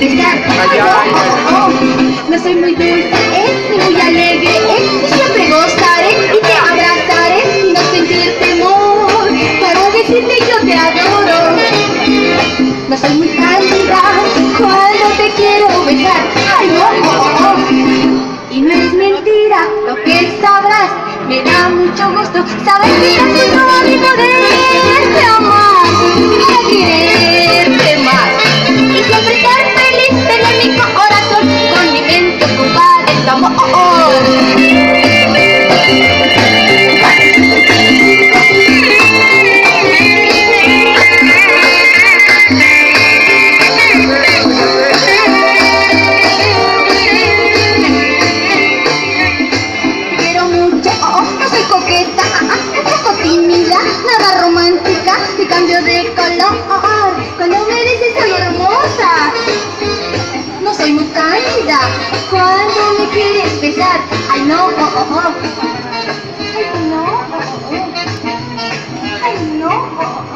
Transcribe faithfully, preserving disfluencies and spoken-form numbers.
besar. Ay, no, oh, oh. No soy muy dulce, ¿eh? Ni muy alegre, ¿eh? Y siempre gozaré y te abrazaré y no sentir temor para decirte yo te adoro. No soy muy cándida cuando te quiero besar. Ay, no, oh, oh, oh. Y no es mentira lo que sabrás. Me da mucho gusto saber que yo soy tu amigo de amar, para quererte más y siempre estar feliz, tener mi corazón con mi mente ocupada de tu amor. Nada romántica, y cambio de color. Cuando me dices soy hermosa, no soy muy cálida cuando me quieres besar. Ay no, oh, oh, oh. Ay no, oh, oh, oh. Ay no, oh, oh.